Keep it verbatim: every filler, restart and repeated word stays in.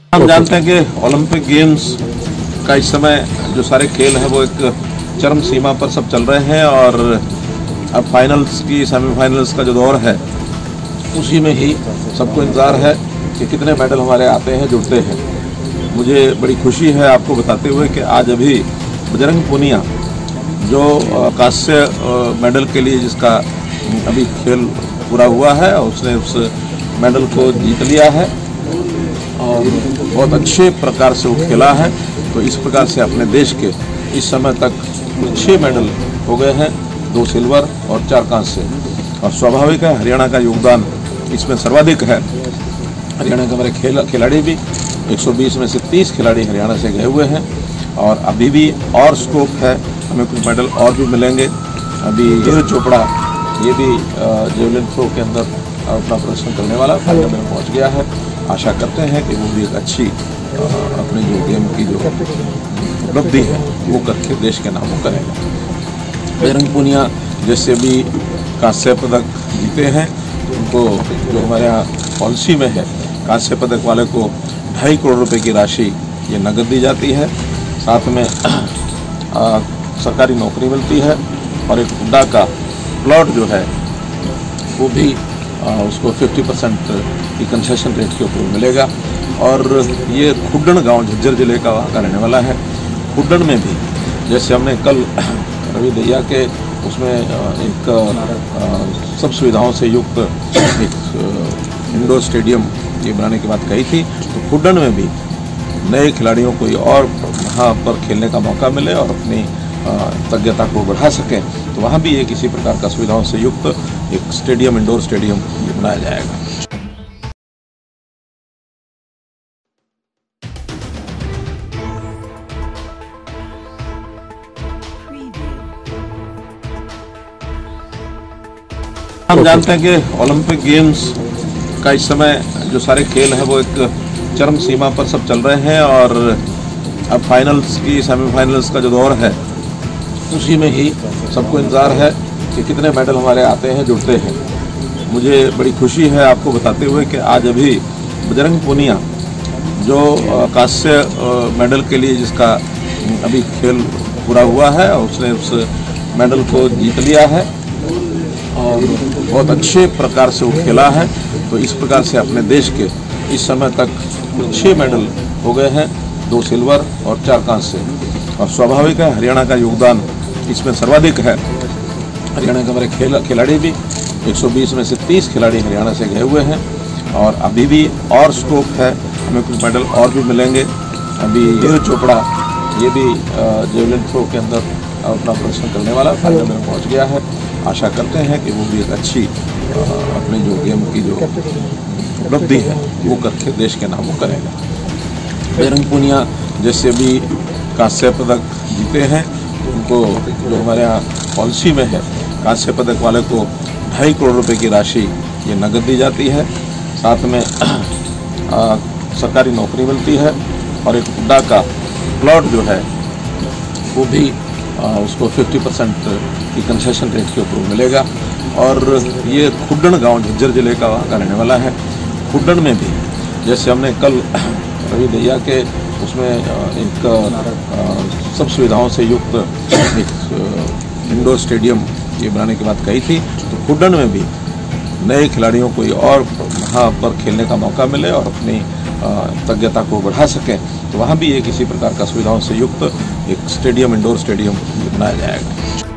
हम जानते हैं कि ओलंपिक गेम्स का इस समय जो सारे खेल हैं वो एक चरम सीमा पर सब चल रहे हैं और अब फाइनल्स की सेमीफाइनल्स का जो दौर है उसी में ही सबको इंतज़ार है कि कितने मेडल हमारे आते हैं जुड़ते हैं। मुझे बड़ी खुशी है आपको बताते हुए कि आज अभी बजरंग पूनिया जो कांस्य मेडल के लिए जिसका अभी खेल पूरा हुआ है उसने उस मेडल को जीत लिया है और बहुत अच्छे प्रकार से वो खेला है। तो इस प्रकार से अपने देश के इस समय तक छः मेडल हो गए हैं, दो सिल्वर और चार कांस्य। और स्वाभाविक है हरियाणा का योगदान इसमें सर्वाधिक है। हरियाणा के हमारे खेल खिलाड़ी भी एक सौ बीस में से तीस खिलाड़ी हरियाणा से गए हुए हैं और अभी भी और स्कोप है, हमें कुछ मेडल और भी मिलेंगे। अभी नीरज चोपड़ा ये भी जेवलिन थ्रो के अंदर अपना प्रदर्शन करने वाला फाइनल में पहुंच गया है। आशा करते हैं कि वो भी एक अच्छी अपने जो गेम की जो उपलब्धि है वो करके देश के नाम करेगा। बजरंग पूनिया जैसे भी कांस्य पदक जीते हैं उनको जो हमारे यहाँ पॉलिसी में है कांस्य पदक वाले को ढाई करोड़ रुपए की राशि ये नकद दी जाती है, साथ में आ, सरकारी नौकरी मिलती है और एक हुड्डा का प्लॉट जो है वो भी आ, उसको पचास परसेंट की कंसेशन रेट के ऊपर मिलेगा। और ये खुड्डन गांव झज्जर जिले का वहाँ का रहने वाला है। खुड्डन में भी जैसे हमने कल रवि दैया के उसमें एक सब सुविधाओं से युक्त एक इंडोर स्टेडियम ये बनाने की बात कही थी, तो खुड्डन में भी नए खिलाड़ियों को और वहाँ पर खेलने का मौका मिले और अपनी तज्ञता को बढ़ा सकें, तो वहाँ भी एक इसी प्रकार का सुविधाओं से युक्त एक स्टेडियम इंडोर स्टेडियम बनाया जाएगा। हम जानते हैं कि ओलंपिक गेम्स का इस समय जो सारे खेल हैं वो एक चरम सीमा पर सब चल रहे हैं और अब फाइनल्स की सेमीफाइनल्स का जो दौर है उसी में ही सबको इंतज़ार है कि कितने मेडल हमारे आते हैं जुड़ते हैं। मुझे बड़ी खुशी है आपको बताते हुए कि आज अभी बजरंग पूनिया जो कांस्य मेडल के लिए जिसका अभी खेल पूरा हुआ है उसने उस मेडल को जीत लिया है और बहुत अच्छे प्रकार से वो खेला है। तो इस प्रकार से अपने देश के इस समय तक छः मेडल हो गए हैं, दो सिल्वर और चार कांस्य। और स्वाभाविक है हरियाणा का योगदान इसमें सर्वाधिक है। हरियाणा के हमारे खेल खिलाड़ी भी एक सौ बीस में से तीस खिलाड़ी हरियाणा से गए हुए हैं और अभी भी और स्कोप है, हमें कुछ मेडल और भी मिलेंगे। अभी नीरज चोपड़ा ये भी जेवलिन थ्रो के अंदर अपना प्रदर्शन करने वाला फाइनल में पहुंच गया है। आशा करते हैं कि वो भी एक अच्छी अपने जो गेम की जो उपलब्धि है वो करके देश के नाम करेगा। बजरंग पूनिया जैसे भी कांस्य पदक जीते हैं उनको जो हमारे यहाँ पॉलिसी में है कांस्य पदक वाले को ढाई करोड़ रुपए की राशि ये नकद दी जाती है, साथ में आ, सरकारी नौकरी मिलती है और एक हुड्डा का प्लॉट जो है वो भी आ, उसको पचास परसेंट की कंसेशन रेट के ऊपर मिलेगा। और ये खुड्डन गांव झज्जर जिले का वहाँ का रहने वाला है। खुड्डन में भी जैसे हमने कल रवि दैया के उसमें एक सब सुविधाओं से युक्त एक इंडोर स्टेडियम ये बनाने की बात कही थी, तो खुड्डन में भी नए खिलाड़ियों को और वहाँ पर खेलने का मौका मिले और अपनी तज्ञता को बढ़ा सकें, तो वहाँ भी एक इसी प्रकार का सुविधाओं से युक्त एक स्टेडियम इंडोर स्टेडियम बनाया जाएगा।